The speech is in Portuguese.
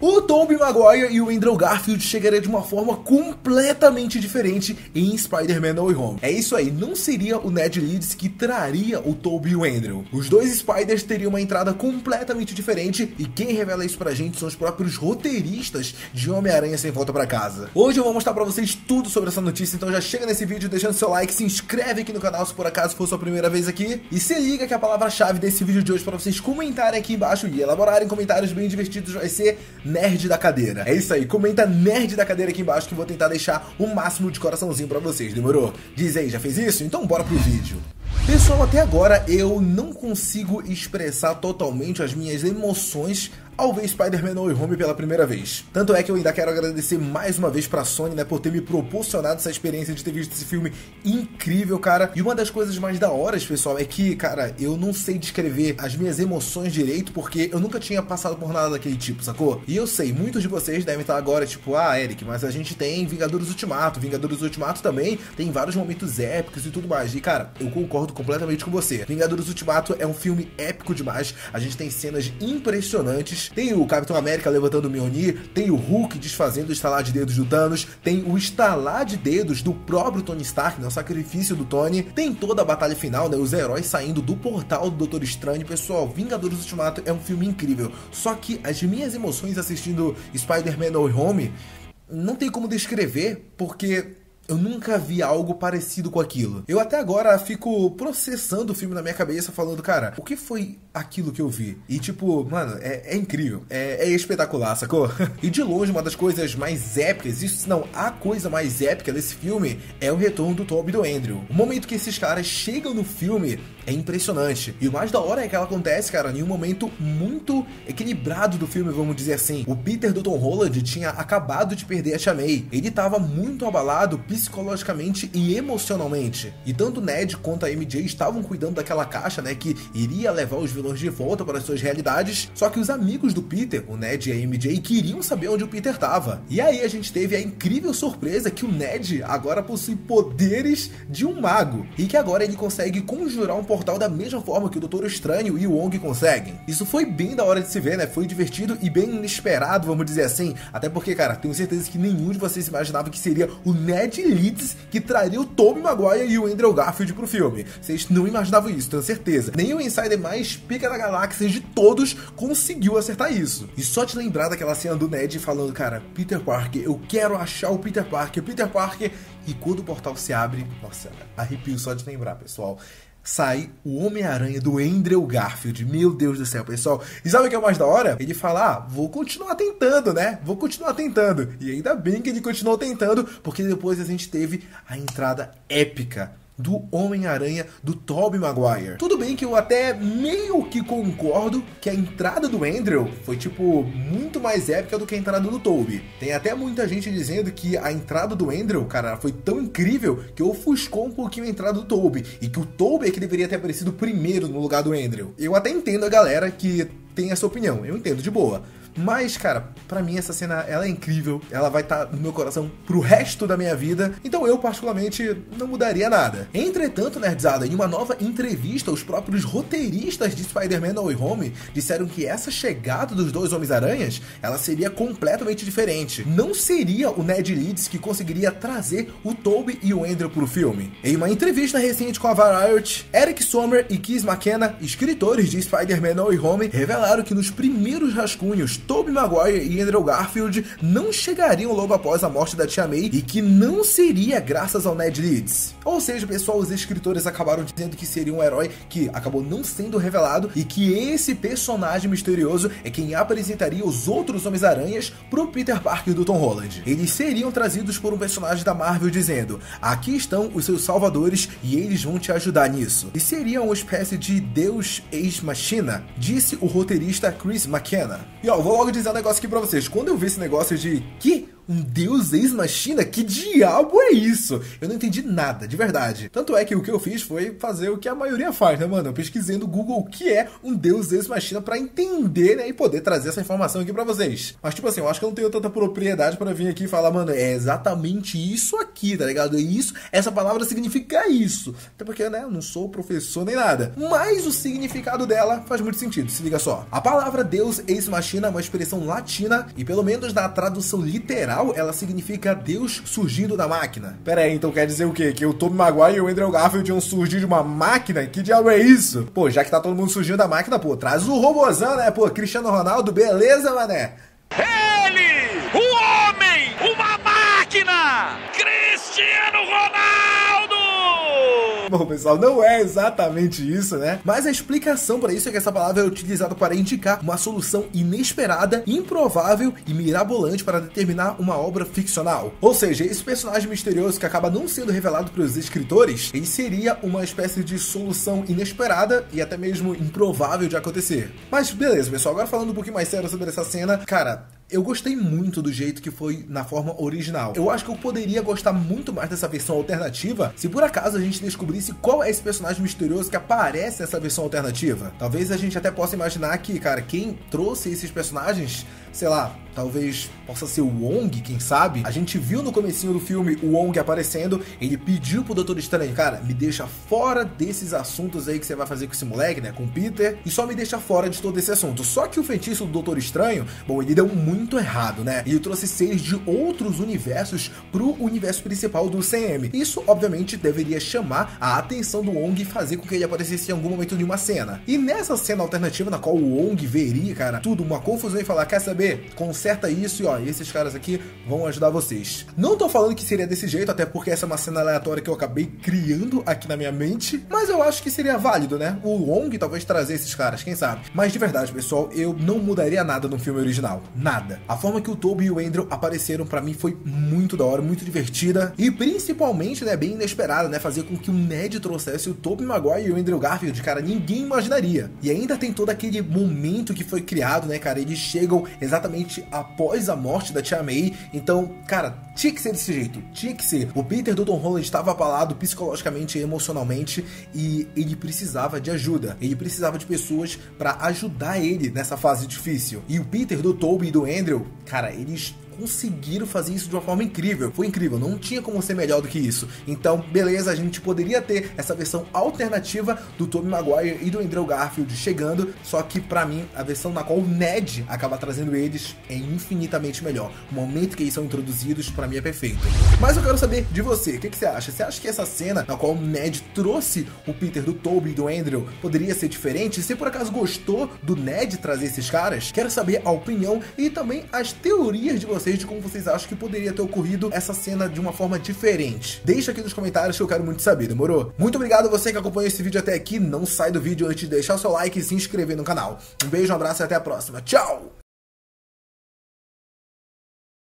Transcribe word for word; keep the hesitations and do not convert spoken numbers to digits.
O Tobey Maguire e o Andrew Garfield chegariam de uma forma completamente diferente em Spider-Man No Way Home. É isso aí, não seria o Ned Leeds que traria o Tobey e o Andrew. Os dois Spiders teriam uma entrada completamente diferente e quem revela isso pra gente são os próprios roteiristas de Homem-Aranha Sem Volta Pra Casa. Hoje eu vou mostrar pra vocês tudo sobre essa notícia, então já chega nesse vídeo deixando seu like, se inscreve aqui no canal se por acaso for sua primeira vez aqui e se liga que a palavra-chave desse vídeo de hoje pra vocês comentarem aqui embaixo e elaborarem comentários bem divertidos vai ser Nerd da Cadeira. É isso aí, comenta Nerd da Cadeira aqui embaixo que eu vou tentar deixar o máximo de coraçãozinho pra vocês, demorou? Diz aí, já fez isso? Então bora pro vídeo. Pessoal, até agora eu não consigo expressar totalmente as minhas emoções ao ver Spider-Man No Way Home pela primeira vez. Tanto é que eu ainda quero agradecer mais uma vez pra Sony, né, por ter me proporcionado essa experiência de ter visto esse filme incrível, cara. E uma das coisas mais da hora, pessoal, é que, cara, eu não sei descrever as minhas emoções direito, porque eu nunca tinha passado por nada daquele tipo, sacou? E eu sei, muitos de vocês devem estar agora, tipo, ah, Eric, mas a gente tem Vingadores Ultimato, Vingadores Ultimato também tem vários momentos épicos e tudo mais. E, cara, eu concordo completamente com você. Vingadores Ultimato é um filme épico demais, a gente tem cenas impressionantes. Tem o Capitão América levantando o Mjolnir, tem o Hulk desfazendo o estalar de dedos do Thanos, tem o estalar de dedos do próprio Tony Stark, né, o sacrifício do Tony, tem toda a batalha final, né, os heróis saindo do portal do Doutor Estranho. Pessoal, Vingadores Ultimato é um filme incrível, só que as minhas emoções assistindo Spider-Man No Way Home não tem como descrever, porque eu nunca vi algo parecido com aquilo. Eu até agora fico processando o filme na minha cabeça, falando, cara, o que foi aquilo que eu vi? E tipo, mano, é, é incrível, é, é espetacular, sacou? E de longe, uma das coisas mais épicas, isso não, a coisa mais épica desse filme é o retorno do Tobey e do Andrew. O momento que esses caras chegam no filme é impressionante. E o mais da hora é que ela acontece, cara, em um momento muito equilibrado do filme, vamos dizer assim. O Peter do Tom Holland tinha acabado de perder a Tia May. Ele tava muito abalado psicologicamente e emocionalmente. E tanto Ned quanto a M J estavam cuidando daquela caixa, né, que iria levar os vilões de volta para as suas realidades. Só que os amigos do Peter, o Ned e a M J, queriam saber onde o Peter tava. E aí a gente teve a incrível surpresa que o Ned agora possui poderes de um mago. E que agora ele consegue conjurar um portal da mesma forma que o Doutor Estranho e o Wong conseguem. Isso foi bem da hora de se ver, né? Foi divertido e bem inesperado, vamos dizer assim. Até porque, cara, tenho certeza que nenhum de vocês imaginava que seria o Ned Leeds que traria o Tobey Maguire e o Andrew Garfield pro filme. Vocês não imaginavam isso, tenho certeza. Nem o insider mais pica da galáxia de todos conseguiu acertar isso. E só te lembrar daquela cena do Ned falando, cara, Peter Parker, eu quero achar o Peter Parker, Peter Parker. E quando o portal se abre, nossa, arrepio só de lembrar, pessoal. Sai o Homem-Aranha do Andrew Garfield. Meu Deus do céu, pessoal. E sabe o que é mais da hora? Ele fala, ah, vou continuar tentando, né? Vou continuar tentando. E ainda bem que ele continuou tentando, porque depois a gente teve a entrada épica do Homem-Aranha do Tobey Maguire. Tudo bem que eu até meio que concordo que a entrada do Andrew foi, tipo, muito mais épica do que a entrada do Tobey. Tem até muita gente dizendo que a entrada do Andrew, cara, foi tão incrível que ofuscou um pouquinho a entrada do Tobey. E que o Tobey é que deveria ter aparecido primeiro no lugar do Andrew. Eu até entendo a galera que tem essa opinião. Eu entendo de boa. Mas, cara, pra mim essa cena, ela é incrível, ela vai estar no meu coração pro resto da minha vida, então eu particularmente não mudaria nada. Entretanto, nerdzada, em uma nova entrevista, os próprios roteiristas de Spider-Man No Way Home disseram que essa chegada dos dois Homens-Aranhas, ela seria completamente diferente. Não seria o Ned Leeds que conseguiria trazer o Tobey e o Andrew pro filme. Em uma entrevista recente com a Variety, Eric Sommer e Keith McKenna, escritores de Spider-Man No Way Home, revelaram que nos primeiros rascunhos Tobey Maguire e Andrew Garfield não chegariam logo após a morte da Tia May e que não seria graças ao Ned Leeds. Ou seja, pessoal, os escritores acabaram dizendo que seria um herói que acabou não sendo revelado e que esse personagem misterioso é quem apresentaria os outros Homens-Aranhas pro Peter Parker do Tom Holland. Eles seriam trazidos por um personagem da Marvel dizendo, aqui estão os seus salvadores e eles vão te ajudar nisso. E seria uma espécie de Deus ex-machina, disse o roteirista Chris McKenna. E ó, vou logo dizer um negócio aqui pra vocês. Quando eu vi esse negócio de que Um Deus Ex Machina? Que diabo é isso? Eu não entendi nada, de verdade. Tanto é que o que eu fiz foi fazer o que a maioria faz, né, mano? Eu pesquisei no Google o que é um Deus Ex Machina pra entender, né, e poder trazer essa informação aqui pra vocês. Mas, tipo assim, eu acho que eu não tenho tanta propriedade pra vir aqui e falar, mano, é exatamente isso aqui, tá ligado? É isso, essa palavra significa isso. Até porque, né, eu não sou professor nem nada. Mas o significado dela faz muito sentido, se liga só. A palavra Deus Ex Machina é uma expressão latina e, pelo menos na tradução literal, ela significa Deus surgindo da máquina. Pera aí, então quer dizer o quê? Que o Tobey Maguire e o Andrew Garfield iam surgir de uma máquina? Que diabo é isso? Pô, já que tá todo mundo surgindo da máquina, pô, traz o robôzão, né? Pô, Cristiano Ronaldo, beleza, mané? Ele, o homem, uma máquina, Cristiano Ronaldo! Bom, pessoal, não é exatamente isso, né? Mas a explicação para isso é que essa palavra é utilizada para indicar uma solução inesperada, improvável e mirabolante para determinar uma obra ficcional. Ou seja, esse personagem misterioso que acaba não sendo revelado pelos escritores, ele seria uma espécie de solução inesperada e até mesmo improvável de acontecer. Mas beleza, pessoal, agora falando um pouquinho mais sério sobre essa cena, cara, eu gostei muito do jeito que foi na forma original. Eu acho que eu poderia gostar muito mais dessa versão alternativa se por acaso a gente descobrisse qual é esse personagem misterioso que aparece nessa versão alternativa. Talvez a gente até possa imaginar que, cara, quem trouxe esses personagens, sei lá, talvez possa ser o Wong, quem sabe? A gente viu no comecinho do filme o Wong aparecendo, ele pediu pro Doutor Estranho, cara, me deixa fora desses assuntos aí que você vai fazer com esse moleque, né, com o Peter, e só me deixa fora de todo esse assunto. Só que o feitiço do Doutor Estranho, bom, ele deu muito errado, né? Ele trouxe seres de outros universos pro universo principal do C M. Isso, obviamente, deveria chamar a atenção do Wong e fazer com que ele aparecesse em algum momento de uma cena. E nessa cena alternativa, na qual o Wong veria, cara, tudo, uma confusão e falar, quer saber? Conserta isso e ó, esses caras aqui vão ajudar vocês. Não tô falando que seria desse jeito, até porque essa é uma cena aleatória que eu acabei criando aqui na minha mente, mas eu acho que seria válido, né? O Wong talvez trazer esses caras, quem sabe? Mas de verdade, pessoal, eu não mudaria nada no filme original. Nada. A forma que o Tobey e o Andrew apareceram pra mim foi muito da hora, muito divertida e principalmente, né, bem inesperada, né? Fazer com que o Ned trouxesse o Tobey Maguire e o Andrew Garfield, cara, ninguém imaginaria. E ainda tem todo aquele momento que foi criado, né, cara? Eles chegam exatamente após a morte da Tia May, então, cara, tinha que ser desse jeito, tinha que ser. O Peter do Tom Holland estava abalado psicologicamente e emocionalmente e ele precisava de ajuda, ele precisava de pessoas pra ajudar ele nessa fase difícil. E o Peter do Tobey e do Andrew, cara, eles conseguiram fazer isso de uma forma incrível. Foi incrível, não tinha como ser melhor do que isso. Então, beleza, a gente poderia ter essa versão alternativa do Tobey Maguire e do Andrew Garfield chegando, só que pra mim, a versão na qual o Ned acaba trazendo eles é infinitamente melhor. O momento que eles são introduzidos, pra mim, é perfeito. Mas eu quero saber de você, o que, que você acha? Você acha que essa cena na qual o Ned trouxe o Peter do Tobey e do Andrew poderia ser diferente? Se por acaso gostou do Ned trazer esses caras, quero saber a opinião e também as teorias de vocês de como vocês acham que poderia ter ocorrido essa cena de uma forma diferente. Deixa aqui nos comentários que eu quero muito saber, demorou? Muito obrigado a você que acompanhou esse vídeo até aqui. Não sai do vídeo antes de deixar o seu like e se inscrever no canal. Um beijo, um abraço e até a próxima. Tchau!